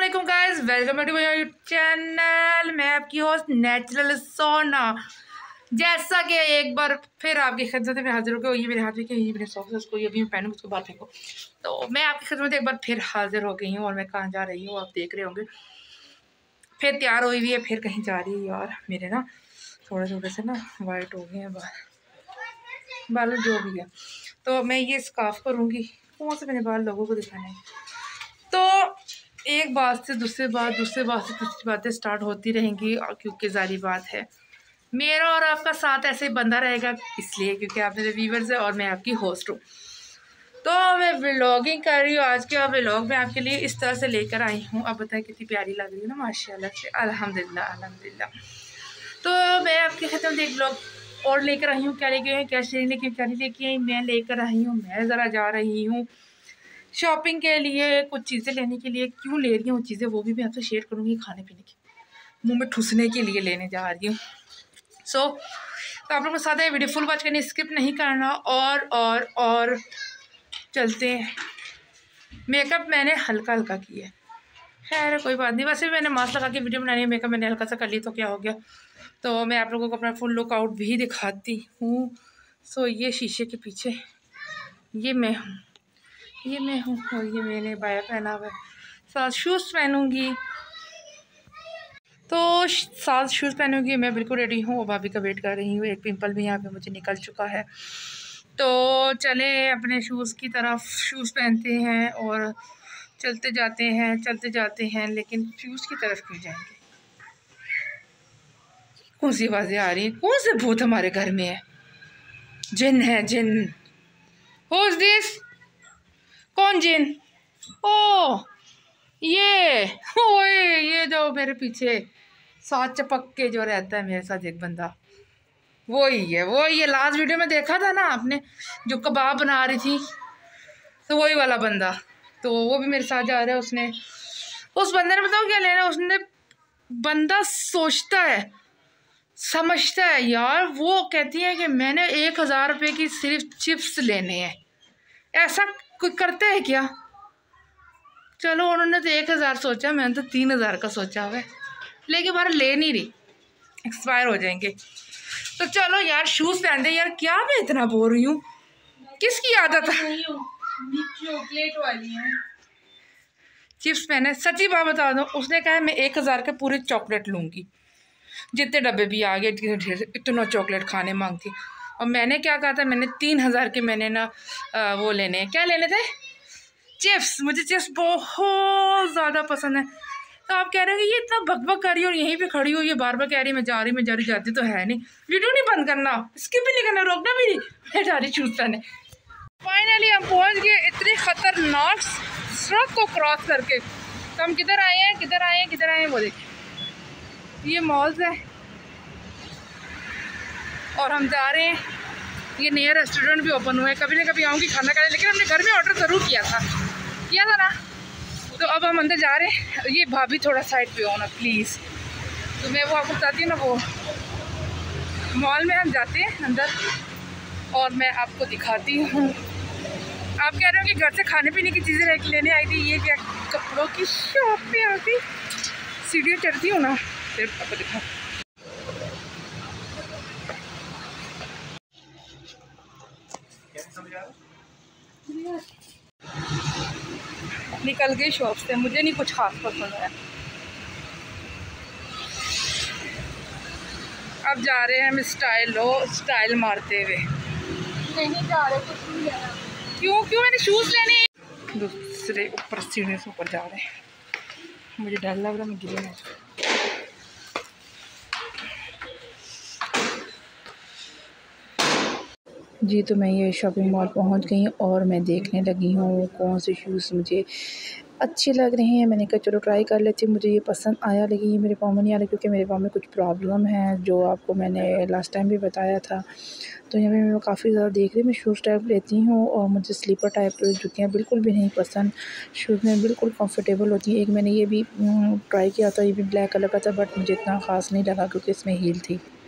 वालेकुम guys, welcome back to my YouTube channel. मैं आपकी होस्ट नेचुरल सोना। जैसा कि एक बार फिर आपकी खिदमत में हाजिर हो गई। ये मेरे हाथ में ये मेरे सॉक्स को अभी मैं पहनूँ उसको बात फेंको। तो मैं आपकी खिदमत एक बार फिर हाजिर हो गई हूँ और मैं कहाँ जा रही हूँ आप देख रहे होंगे। फिर तैयार हुई हुई है, फिर कहीं जा रही है। यार मेरे ना थोड़े थोड़े से ना वाइट हो गए हैं बाल जो भी है। तो मैं ये स्कार्फ करूँगी। कौन से मैंने बाल लोगों को दिखाने हैं। तो एक बात से दूसरी बात, दूसरी बात से तीसरी बातें स्टार्ट होती रहेंगी क्योंकि जारी बात है मेरा और आपका साथ ऐसे ही बंदा रहेगा, इसलिए क्योंकि आप मेरे व्यूवर्स हैं और मैं आपकी होस्ट हूँ। तो मैं व्लॉगिंग कर रही हूँ। आज के व्लॉग में आपके लिए इस तरह से लेकर आई हूँ। अब बताएं कितनी प्यारी लग रही है ना, माशाल्लाह से, अल्हम्दुलिल्लाह अल्हम्दुलिल्लाह। तो मैं आपके खत्म एक व्लॉग और लेकर आई हूँ। क्या लेके आई, क्या शेयर लेके, क्या नहीं लेके आई, मैं लेकर आई हूँ। मैं ज़रा जा रही हूँ शॉपिंग के लिए, कुछ चीज़ें लेने के लिए। क्यों ले रही हूँ चीज़ें वो भी मैं आपसे शेयर करूँगी। खाने पीने की, मुंह में ठुसने के लिए लेने जा रही हूँ। तो आप लोगों के साथ वीडियो फुल वॉच करनी, स्किप नहीं करना। और चलते हैं। मेकअप मैंने हल्का हल्का किया है, खैर कोई बात नहीं। वैसे भी मैंने मास्क लगा के वीडियो बनानी है, मेकअप मैंने हल्का सा कर लिया तो क्या हो गया। तो मैं आप लोगों को अपना फुल लुक आउट भी दिखाती हूँ। सो ये शीशे के पीछे ये मैं हूँ, ये मैं हूँ और ये मैंने बाया पहना हुआ है। साथ शूज़ पहनूंगी, तो साथ शूज़ पहनूंगी। मैं बिल्कुल रेडी हूँ और भाभी का वेट कर रही हूँ। एक पिंपल भी यहाँ पे मुझे निकल चुका है। तो चले अपने शूज़ की तरफ, शूज़ पहनते हैं और चलते जाते हैं। लेकिन शूज़ की तरफ क्यों जाएंगे। कौन सी आवाज़ें आ रही हैं, कौन से भूत हमारे घर में है। जिन है जिन। Who's this? कौन जिन? ओ ये जो मेरे पीछे साथ चपक के जो रहता है मेरे साथ एक बंदा, वो ही है। लास्ट वीडियो में देखा था ना आपने, जो कबाब बना रही थी, तो वही वाला बंदा। तो वो भी मेरे साथ जा रहा है। उसने, उस बंदे ने बताओ क्या लेना। उसने, बंदा सोचता है समझता है यार। वो कहती है कि मैंने 1000 रुपये की सिर्फ चिप्स लेने हैं। ऐसा कोई करते है क्या। चलो उन्होंने तो 1000 सोचा, मैंने तो 3000 का सोचा हुआ है। लेकिन बार ले नहीं रही, एक्सपायर हो जाएंगे। तो चलो यार शूज़ पहन दे यार। क्या मैं इतना बोल रही हूँ, किसकी आदत है। चॉकलेट वाली है, चिप्स पहने। सच्ची बात बता दो, उसने कहा मैं 1000 के पूरे चॉकलेट लूँगी। जितने डब्बे भी आ गए, इतना चॉकलेट खाने मांगती। और मैंने क्या कहा था, मैंने 3000 के मैंने ना वो लेने, क्या लेने थे, चिप्स। मुझे चिप्स बहुत ज़्यादा पसंद है। तो आप कह रहे हो कि ये इतना बकबक कर रही हो और यहीं पे खड़ी हो, ये बार बार कह रही मैं जा रही जाती तो है नहीं। वीडियो नहीं बंद करना, स्किप भी नहीं करना, रोकना भी नहीं, मैं जा रही शूज़ पहने। फाइनली हम पहुंच गए इतनी ख़तरनाक सड़क को क्रॉस करके। तो हम किधर आए हैं वो देखिए, ये मॉल्स है और हम जा रहे हैं। ये नया रेस्टोरेंट भी ओपन हुआ है। कभी ना कभी आऊँगी खाना खाने, लेकिन हमने घर में ऑर्डर ज़रूर किया था ना। तो अब हम अंदर जा रहे हैं। ये भाभी थोड़ा साइड पे हो ना प्लीज़। तो मैं वो आपको बताती हूँ ना, वो मॉल में हम जाते हैं अंदर और मैं आपको दिखाती हूँ। आप कह रहे हो कि घर से खाने पीने की चीज़ें लेने आई थी, ये क्या कपड़ों की शॉप पे आती। सीढ़ियाँ चढ़ती हूँ ना, फिर आपको दिखाओ। निकल गई शॉप से, मुझे नहीं कुछ खास पसंद है। अब जा रहे हैं हम स्टाइल मारते हुए। नहीं जा रहे, कुछ नहीं लेना। क्यों मैंने शूज़ लेने। दूसरे ऊपर सीढ़ी से ऊपर जा रहे हैं। मुझे डर लग रहा है मैं गिरे ना। जी तो मैं ये शॉपिंग मॉल पहुंच गई हूँ और मैं देखने लगी हूँ कौन से शूज़ मुझे अच्छे लग रहे हैं। मैंने कहा चलो ट्राई कर लेती हूँ। मुझे ये पसंद आया, लेकिन ये मेरे पाँव में नहीं आ रहा क्योंकि मेरे पाँव में कुछ प्रॉब्लम है, जो आपको मैंने लास्ट टाइम भी बताया था। तो यहाँ पे मैं काफ़ी ज़्यादा देख रही हूँ। मैं शूज़ टाइप लेती हूँ और मुझे स्लीपर टाइप जूतियाँ बिल्कुल भी नहीं पसंद। शूज़ में बिल्कुल कंफर्टेबल होती है। एक मैंने ये भी ट्राई किया था, ये भी ब्लैक कलर का था, बट मुझे इतना ख़ास नहीं लगा क्योंकि इसमें हील थी।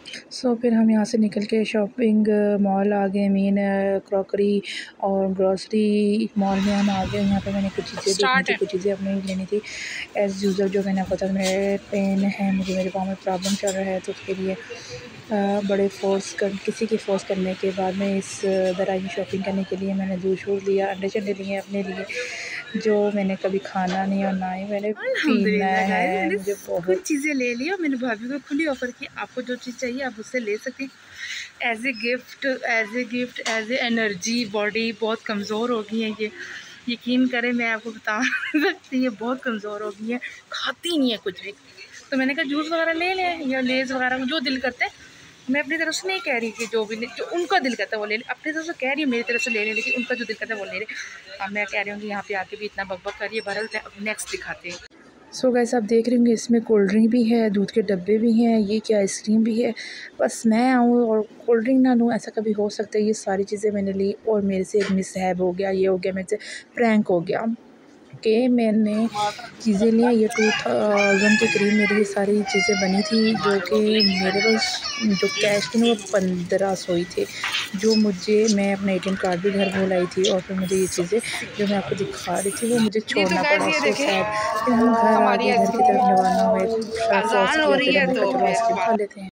फिर हम यहाँ से निकल के शॉपिंग मॉल आ गए, मेन क्रॉकरी और ग्रॉसरी मॉल में हम आ गए। यहाँ पे मैंने कुछ चीज़ें देखनी थी, कुछ चीज़ें अपने लेनी थी एज़ यूज़ुअल। जो मैंने आपको बताया मेरे पेन है, मुझे मेरे पाँव में प्रॉब्लम चल रहा है, तो उसके लिए बड़े किसी की फ़ोर्स करने के बाद में इस दराई शॉपिंग करने के लिए मैंने दूध शूध लिया, अंडे चंडे लिए अपने लिए, जो मैंने कभी खाना नहीं और ना ही मैंने पीना है। मुझे बहुत चीज़ें ले लिया मैंने, भाभी को खुली ऑफ़र की, आपको जो चीज़ चाहिए आप उससे ले सकती as a gift, as a energy. Body बहुत कमज़ोर हो गई है ये, यकीन करें, मैं आपको बता सकती है बहुत कमज़ोर हो गई है, खाती नहीं है कुछ भी। तो मैंने कहा जूस वगैरह ले लें या लेज़ वगैरह, जो दिल करता है। मैं अपनी तरफ से नहीं कह रही कि जो उनका दिल करता है वो ले ले, अपनी तरफ से कह रही हूँ मेरी तरफ से ले लें, लेकिन उनका जो दिल करता है वो ले ले। अब मैं कह रही हूँ कि यहाँ पे आके भी इतना बकबक करिए, बहरहाल नेक्स्ट दिखाते हैं। सो गाइस आप देख रहे होंगे इसमें कोल्ड ड्रिंक भी है, दूध के डब्बे भी हैं, ये क्या आइसक्रीम भी है। बस मैं आऊँ और कोल्ड ड्रिंक ना लूँ, ऐसा कभी हो सकता है? ये सारी चीज़ें मैंने ली और मेरे से एक मिसहैप हो गया, ये हो गया मेरे से प्रैंक हो गया कि मैंने चीज़ें लिया। ये 2000 के करीब मेरी ये सारी चीज़ें बनी थी, जो कि मेरे पास जो कैश थी ना वो 1500 ही थे, जो मैं अपना ATM कार्ड भी घर भूल आई थी। और फिर मुझे ये चीज़ें जो मैं आपको दिखा रही थी वो मुझे छोड़ना पड़ा। So sad. फिर हम घर आ गए, घर की तरफ रवाना हुए, शॉप क्लोज़ किया, फिर हमने कहा चलो आइसक्रीम खा लेते हैं।